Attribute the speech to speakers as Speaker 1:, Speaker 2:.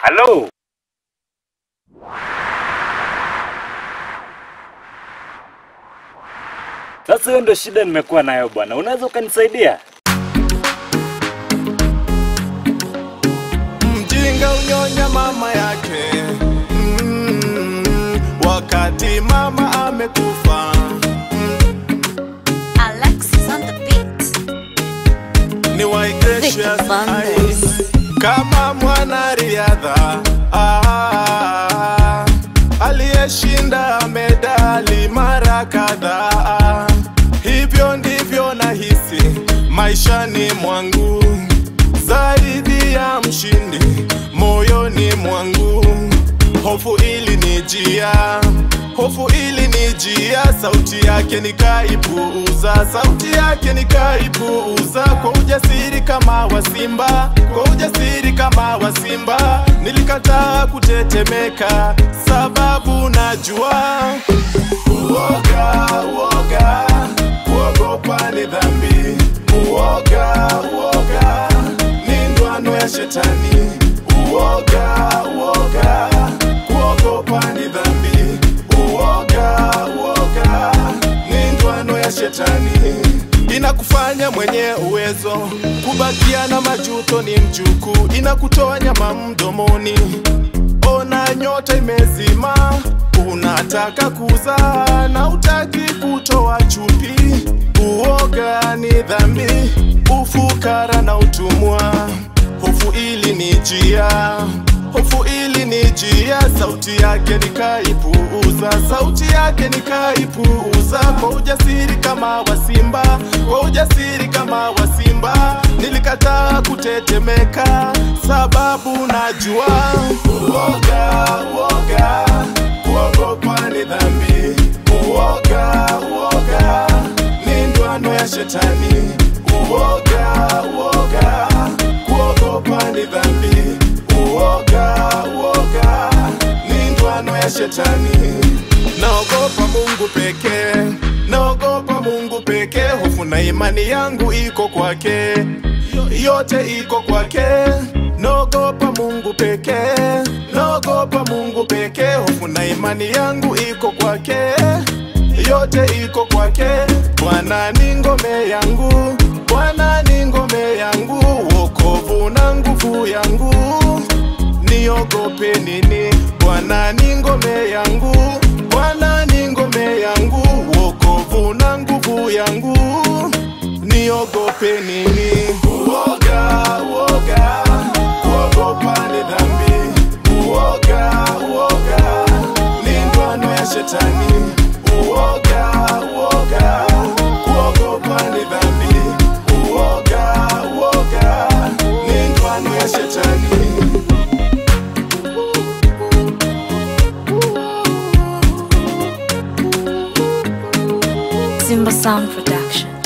Speaker 1: Halo. Sasa hiyo ndio shida nimekuwa nayo bwana. Unaweza ukanisaidia?
Speaker 2: Mjinga unyonya mama yake. Wakati mama amekufa.
Speaker 3: Alexis on the beat.
Speaker 2: Ni wa Gracious Eyes. Kama mwanariadha aliyeshinda medali mara kadhaa. Hivyo ndivyo nahisi maishani mwangu, zaidi ya mshindi moyoni mwangu. Hofu ilinijia, sauti yake nikaipuuza, kwa ujasiri kama wa simba, nilikataa kutetemeka, sababu najua uoga, kuogopa ni dhambi. Uoga, ni ndoano ya shetani. Uoga, kuogopa ni dhambi. Uoga, ni ndoano ya shetani. Inakufanya mwenye uwezo, kubakia na majuto ni mjuku. Inakutoa nyama mdomoni, ona nyota imezima. Unataka kuzaa na utaki kutoa chupi. Uoga ni dhambi, ufukara na utumwa. Hofu ilinijia, sauti yake nikaipuuza, kwa ujasiri kama wa simba, nilikataa kutetemeka, sababu najua uoga, kuogopa ni dhambi. Uoga, ni ndoano ya shetani. Uoga, kuogopa ni dhambi. Uoga, ni ndoano ya shetani. Naogopa Mungu pekee, hofu na imani yangu iko kwake, yote iko kwake. Naogopa Mungu pekee, hofu na imani yangu iko kwake, yote iko kwake. Bwana ni ngome yangu, wokovu na nguvu yangu, niogope nini? Bwana ni ngome yangu, wokovu na nguvu yangu, niogope nini? Uoga, kuogopa ni dhambi. Uoga, ni ndoano ya shetani. Uoga, kuogopa ni dhambi. Uoga, ni ndoano ya shetani.
Speaker 3: Simba Sound Production.